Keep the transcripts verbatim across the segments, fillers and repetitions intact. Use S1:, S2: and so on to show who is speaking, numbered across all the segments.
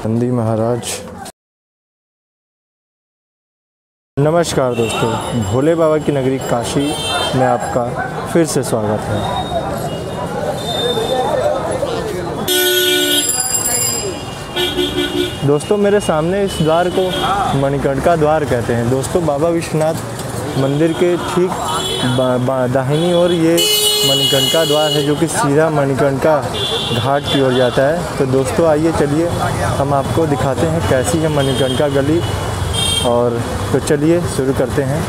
S1: नंदी महाराज। नमस्कार दोस्तों, भोले बाबा की नगरी काशी में आपका फिर से स्वागत है। दोस्तों मेरे सामने इस द्वार को मणिकर्णिका द्वार कहते हैं। दोस्तों बाबा विश्वनाथ मंदिर के ठीक दाहिनी ओर ये मणिकर्णिका द्वार है, जो कि सीधा मणिकर्णिका घाट की ओर जाता है। तो दोस्तों आइए चलिए हम आपको दिखाते हैं कैसी है मणिकर्णिका गली, और तो चलिए शुरू करते हैं।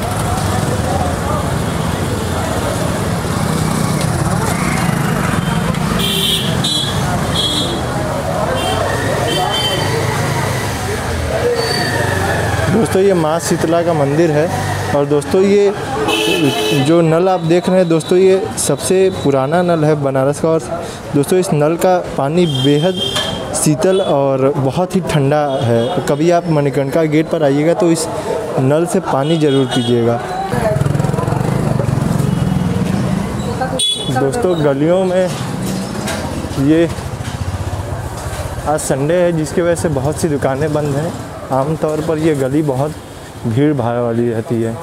S1: दोस्तों ये माँ शीतला का मंदिर है, और दोस्तों ये जो नल आप देख रहे हैं दोस्तों, ये सबसे पुराना नल है बनारस का। और दोस्तों इस नल का पानी बेहद शीतल और बहुत ही ठंडा है। कभी आप मणिकर्णिका गेट पर आइएगा तो इस नल से पानी ज़रूर पीजिएगा। दोस्तों गलियों में ये आज संडे है, जिसकी वजह से बहुत सी दुकानें बंद हैं। आमतौर पर ये गली बहुत भीड़ भाड़ वाली रहती है।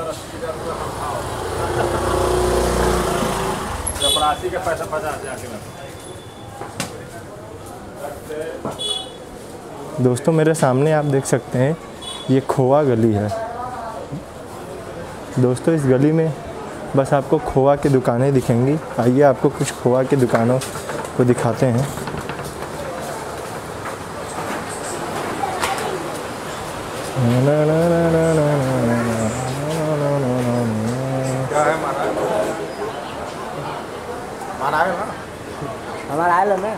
S1: दोस्तों मेरे सामने आप देख सकते हैं ये खोवा गली है। दोस्तों इस गली में बस आपको खोवा की दुकानें दिखेंगी। आइए आपको कुछ खोवा की दुकानों को दिखाते हैं।
S2: हमारा आयल है।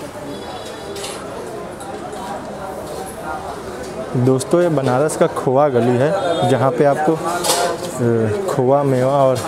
S1: दोस्तों ये बनारस का खोवा गली है, जहाँ पे आपको खोवा, मेवा और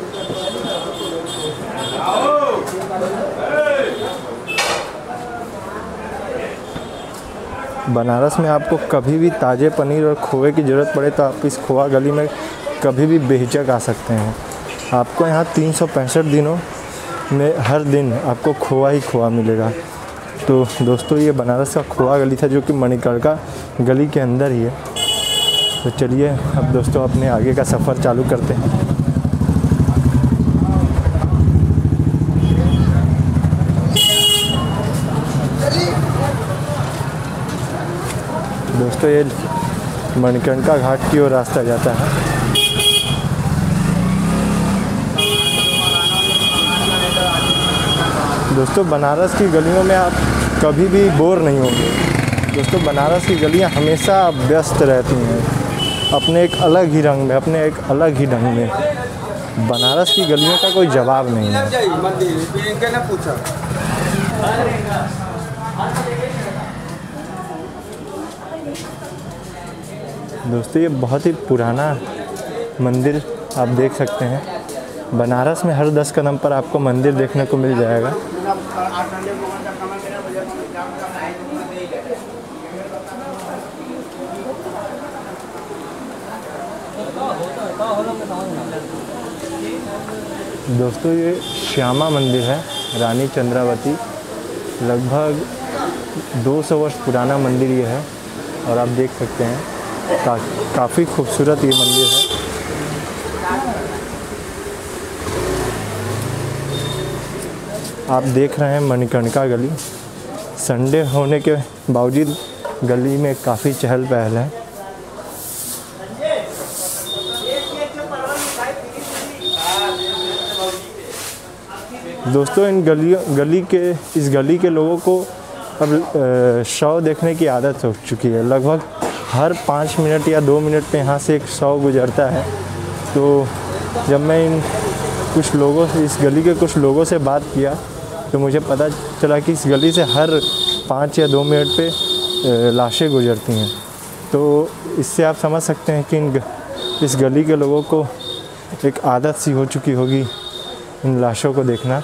S1: बनारस में आपको कभी भी ताज़े पनीर और खोए की ज़रूरत पड़े तो आप इस खोवा गली में कभी भी बेहिचक आ सकते हैं। आपको यहाँ तीन सौ पैंसठ दिनों में हर दिन आपको खोआ ही खोआ मिलेगा। तो दोस्तों ये बनारस का खोवा गली था, जो कि मणिकर्णिका गली के अंदर ही है। तो चलिए अब दोस्तों अपने आगे का सफ़र चालू करते हैं। दोस्तों ये मणिकर्णिका घाट की ओर रास्ता जाता है। दोस्तों बनारस की गलियों में आप कभी भी बोर नहीं होंगे। दोस्तों बनारस की गलियां हमेशा व्यस्त रहती हैं, अपने एक अलग ही रंग में, अपने एक अलग ही ढंग में। बनारस की गलियों का कोई जवाब नहीं है। दोस्तों ये बहुत ही पुराना मंदिर आप देख सकते हैं। बनारस में हर दस कदम पर आपको मंदिर देखने को मिल जाएगा। दोस्तों ये श्यामा मंदिर है, रानी चंद्रावती। लगभग दो सौ वर्ष पुराना मंदिर ये है, और आप देख सकते हैं का, काफ़ी खूबसूरत ये मंदिर है। आप देख रहे हैं मणिकर्णिका गली। संडे होने के बावजूद गली में काफ़ी चहल पहल है। दोस्तों इन गलियों गली के इस गली के लोगों को अब शव देखने की आदत हो चुकी है। लगभग हर पाँच मिनट या दो मिनट पे यहाँ से एक शव गुजरता है। तो जब मैं इन कुछ लोगों से, इस गली के कुछ लोगों से बात किया, तो मुझे पता चला कि इस गली से हर पाँच या दो मिनट पे लाशें गुजरती हैं। तो इससे आप समझ सकते हैं कि इन इस गली के लोगों को एक आदत सी हो चुकी होगी इन लाशों को देखना।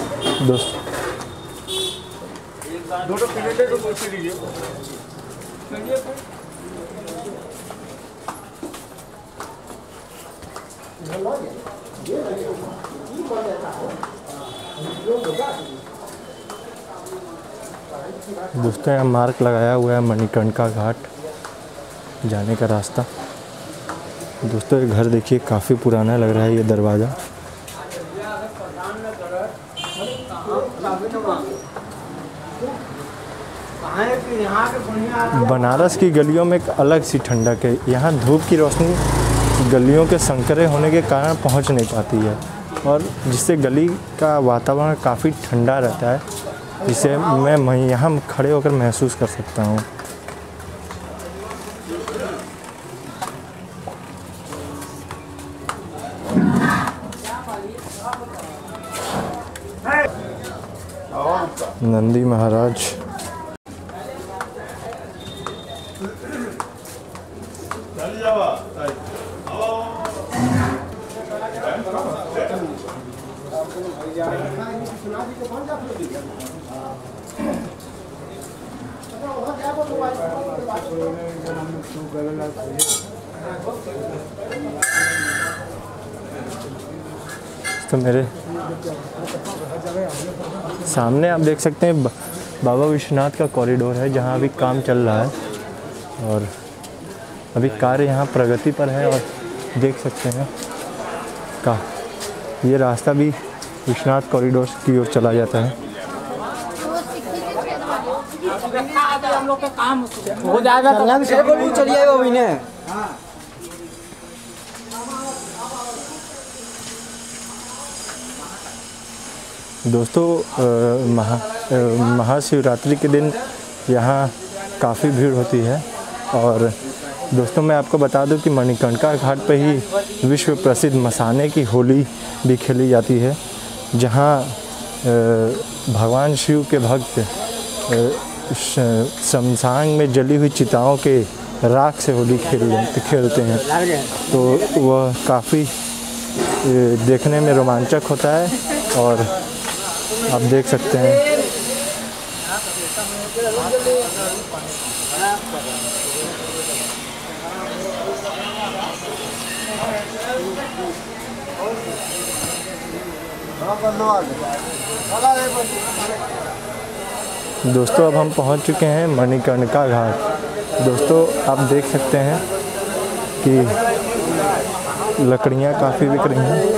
S1: दोस्त
S2: दो तो प्लेट है तो पूछ लीजिए।
S1: दोस्तों यहाँ मार्क लगाया हुआ है मणिकर्णिका घाट जाने का रास्ता। दोस्तों ये घर देखिए काफ़ी पुराना लग रहा है ये दरवाज़ा। बनारस की गलियों में एक अलग सी ठंडक है। यहाँ धूप की रोशनी गलियों के संकरे होने के कारण पहुँच नहीं पाती है और जिससे गली का वातावरण काफ़ी ठंडा रहता है, जिसे मैं मैं यहाँ खड़े होकर महसूस कर सकता हूँ। नंदी महाराज तो मेरे सामने आप देख सकते हैं बाबा विश्वनाथ का कॉरिडोर है, जहां अभी काम चल रहा है और अभी कार्य यहां प्रगति पर है। और देख सकते हैं का ये रास्ता भी विश्वनाथ कॉरिडोर की ओर चला जाता है।
S2: हो जाएगा चलिए अभी ने
S1: दोस्तों महा महाशिवरात्रि के दिन यहाँ काफ़ी भीड़ होती है। और दोस्तों मैं आपको बता दूं कि मणिकर्णिका घाट पर ही विश्व प्रसिद्ध मसाने की होली भी खेली जाती है, जहाँ भगवान शिव के भक्त शमशान में जली हुई चिताओं के राख से होली खेल खेलते हैं। तो वह काफ़ी देखने में रोमांचक होता है और आप देख सकते हैं। दोस्तों अब हम पहुंच चुके हैं मणिकर्णिका घाट। दोस्तों आप देख सकते हैं कि लकड़ियां काफ़ी बिक रही हैं।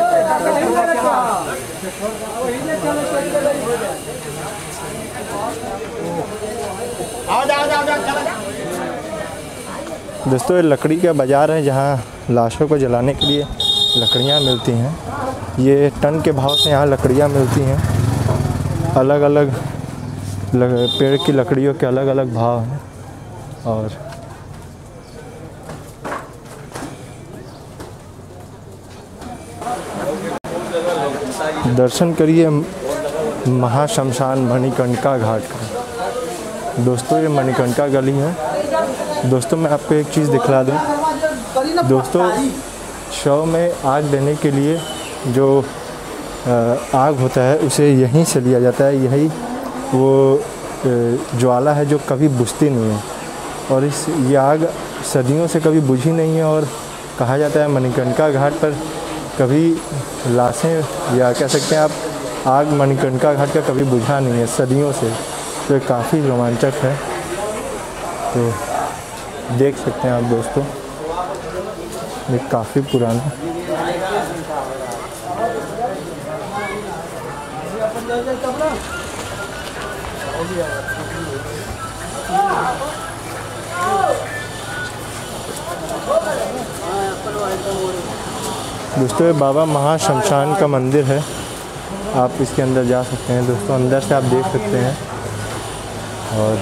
S1: दोस्तों ये लकड़ी का बाज़ार है, जहाँ लाशों को जलाने के लिए लकड़ियाँ मिलती हैं। ये टन के भाव से यहाँ लकड़ियाँ मिलती हैं। अलग अलग पेड़ की लकड़ियों के अलग अलग भाव हैं। और दर्शन करिए महाशमशान मणिकर्णिका घाट का। दोस्तों ये मणिकर्णिका गली है। दोस्तों मैं आपको एक चीज़ दिखला दूँ। दोस्तों शव में आग देने के लिए जो आग होता है उसे यहीं से लिया जाता है। यही वो ज्वाला है जो कभी बुझती नहीं है और इस ये आग सदियों से कभी बुझी नहीं है। और कहा जाता है मणिकर्णिका घाट पर कभी लाशें या कह सकते हैं आप आग मणिकर्णिका घाट का कभी बुझा नहीं है सदियों से। तो ये काफ़ी रोमांचक है। तो देख सकते हैं आप दोस्तों, ये काफ़ी पुराना दोस्तों ये बाबा महाशमशान का मंदिर है। आप इसके अंदर जा सकते हैं। दोस्तों अंदर से आप देख सकते हैं। और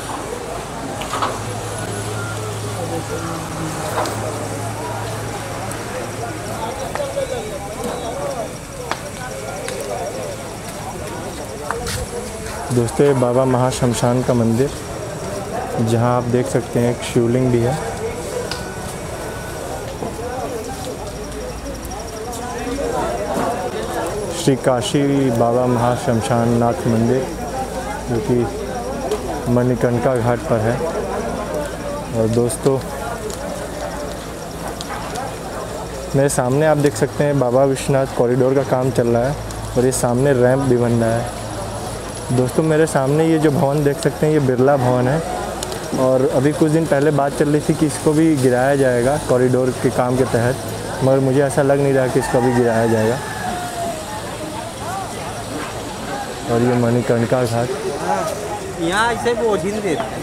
S1: दोस्तों ये बाबा महाशमशान का मंदिर, जहां आप देख सकते हैं एक शिवलिंग भी है। श्री काशी बाबा महाशमशान नाथ मंदिर, जो कि मणिकर्णिका घाट पर है। और दोस्तों मेरे सामने आप देख सकते हैं बाबा विश्वनाथ कॉरिडोर का काम चल रहा है और ये सामने रैंप भी बन रहा है। दोस्तों मेरे सामने ये जो भवन देख सकते हैं ये बिरला भवन है और अभी कुछ दिन पहले बात चल रही थी कि इसको भी गिराया जाएगा कॉरिडोर के काम के तहत, मगर मुझे ऐसा लग नहीं रहा कि इसको भी गिराया जाएगा। और ये मणिकर्णिका घाट
S2: यहाँ ऐसे वो झील देते हैं।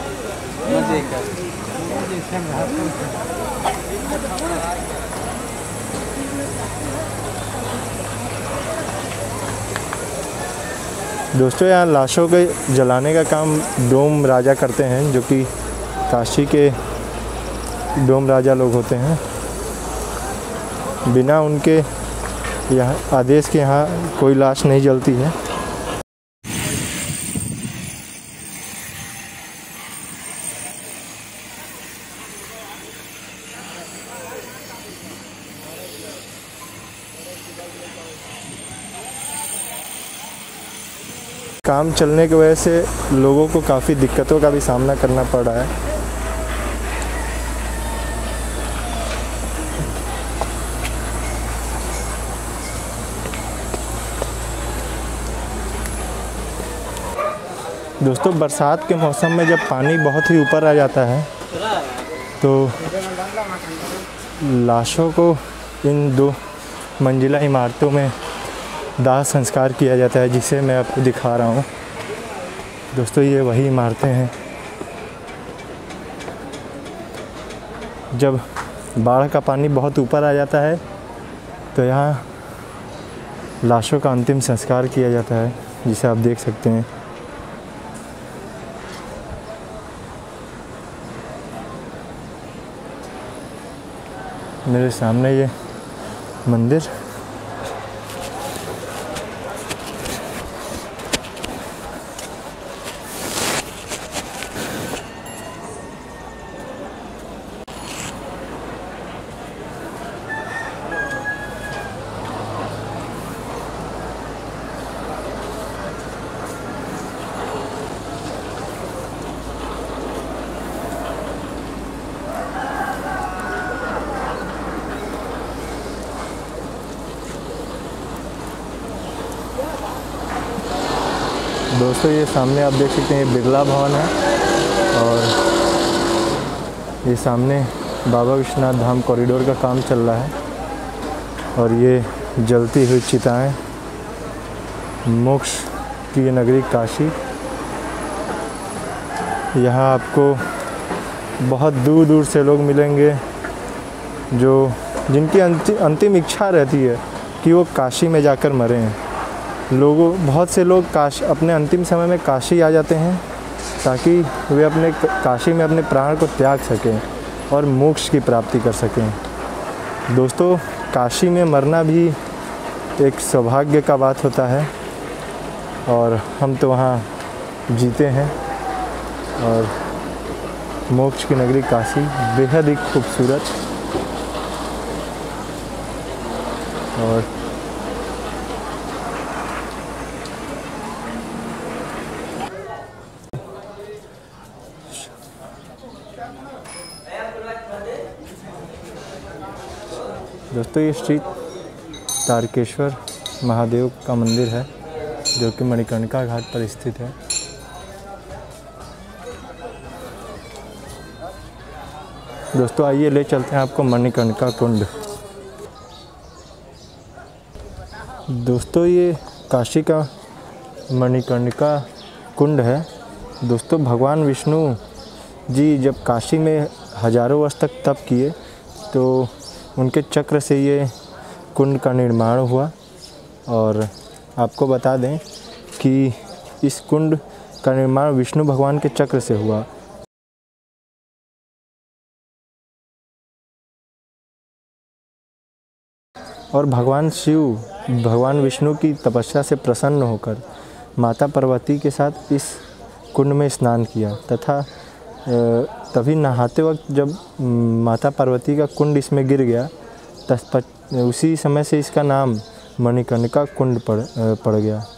S1: दोस्तों यहाँ लाशों के जलाने का काम डोम राजा करते हैं, जो कि काशी के डोम राजा लोग होते हैं। बिना उनके यहाँ आदेश के यहाँ कोई लाश नहीं जलती है। काम चलने की वजह से लोगों को काफ़ी दिक्कतों का भी सामना करना पड़ रहा है। दोस्तों बरसात के मौसम में जब पानी बहुत ही ऊपर आ जाता है तो लाशों को इन दो मंजिला इमारतों में दाह संस्कार किया जाता है, जिसे मैं आपको दिखा रहा हूँ। दोस्तों ये वही इमारतें हैं। जब बाढ़ का पानी बहुत ऊपर आ जाता है तो यहाँ लाशों का अंतिम संस्कार किया जाता है, जिसे आप देख सकते हैं। मेरे सामने ये मंदिर दोस्तों ये सामने आप देख सकते हैं ये बिरला भवन है और ये सामने बाबा विश्वनाथ धाम कॉरिडोर का काम चल रहा है और ये जलती हुई चिताएं मोक्ष की ये नगरी काशी। यहाँ आपको बहुत दूर दूर से लोग मिलेंगे जो जिनकी अंति, अंतिम इच्छा रहती है कि वो काशी में जाकर मरें। लोगों बहुत से लोग काश अपने अंतिम समय में काशी आ जाते हैं ताकि वे अपने काशी में अपने प्राण को त्याग सकें और मोक्ष की प्राप्ति कर सकें। दोस्तों काशी में मरना भी एक सौभाग्य का बात होता है और हम तो वहाँ जीते हैं। और मोक्ष की नगरी काशी बेहद ही खूबसूरत और दोस्तों ये श्री तारकेश्वर महादेव का मंदिर है जो कि मणिकर्णिका घाट पर स्थित है। दोस्तों आइए ले चलते हैं आपको मणिकर्णिका कुंड। दोस्तों ये काशी का मणिकर्णिका कुंड है। दोस्तों भगवान विष्णु जी जब काशी में हजारों वर्ष तक तप किए तो उनके चक्र से ये कुंड का निर्माण हुआ। और आपको बता दें कि इस कुंड का निर्माण विष्णु भगवान के चक्र से हुआ। और भगवान शिव भगवान विष्णु की तपस्या से प्रसन्न होकर माता पार्वती के साथ इस कुंड में स्नान किया तथा तभी नहाते वक्त जब माता पार्वती का कुंड इसमें गिर गया तब उसी समय से इसका नाम मणिकर्णिका कुंड पड़ पड़ गया।